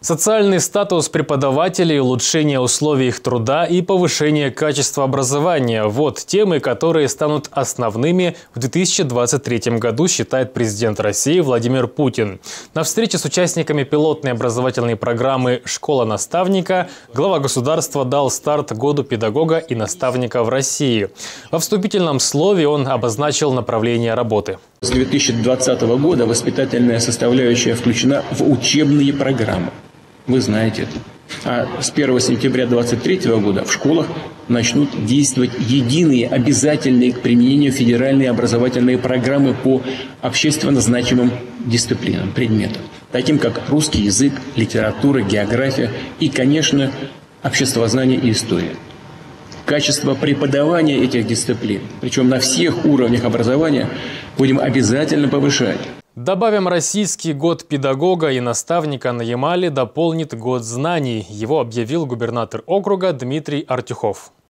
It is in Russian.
Социальный статус преподавателей, улучшение условий их труда и повышение качества образования – вот темы, которые станут основными в 2023 году, считает президент России Владимир Путин. На встрече с участниками пилотной образовательной программы «Школа наставника» глава государства дал старт году педагога и наставника в России. Во вступительном слове он обозначил направление работы. С 2020 года воспитательная составляющая включена в учебные программы. Вы знаете это. А с 1 сентября 2023 года в школах начнут действовать единые, обязательные к применению федеральные образовательные программы по общественно значимым дисциплинам, предметам, таким как русский язык, литература, география и, конечно, обществознание и история. Качество преподавания этих дисциплин, причем на всех уровнях образования, будем обязательно повышать. Добавим, российский год педагога и наставника на Ямале дополнит год знаний. Его объявил губернатор округа Дмитрий Артюхов.